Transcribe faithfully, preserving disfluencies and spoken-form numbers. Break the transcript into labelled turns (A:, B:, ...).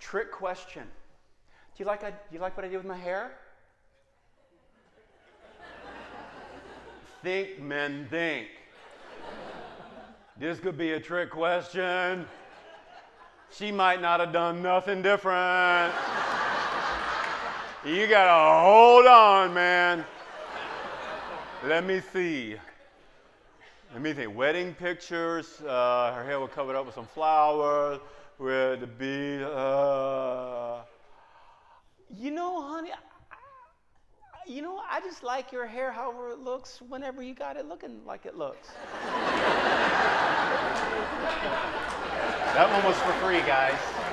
A: Trick question. Do you like, a, do you like what I did with my hair? Think, men, think. This could be a trick question. She might not have done nothing different. You gotta hold on, man. Let me see. Let me think. Wedding pictures. Uh, her hair was covered up with some flowers. With the bee. Uh, you know, honey. I, you know, I just like your hair, however it looks, whenever you got it looking like it looks. That one was for free, guys.